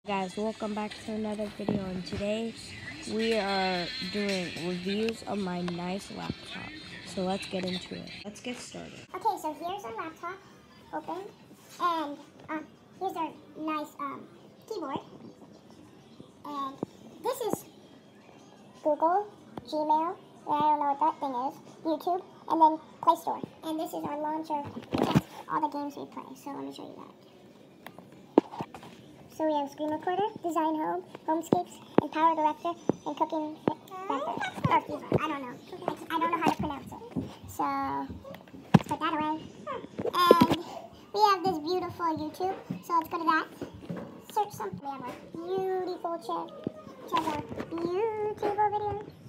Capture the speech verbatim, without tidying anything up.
Guys, welcome back to another video, and today we are doing reviews of my nice laptop. So let's get into it. Let's get started. Okay, so here's our laptop open, and um, here's our nice um, keyboard. And this is Google, Gmail, and I don't know what that thing is, YouTube, and then Play Store. And this is our launcher, which has all the games we play. So let me show you that. So we have Screen Recorder, Design Home, Homescapes, and Power Director, and Cooking Vector. Or Viva, I don't know. I, I don't know how to pronounce it. So let's put that away. And we have this beautiful YouTube. So let's go to that. Search something. We have our beautiful chair, which has our beautiful video.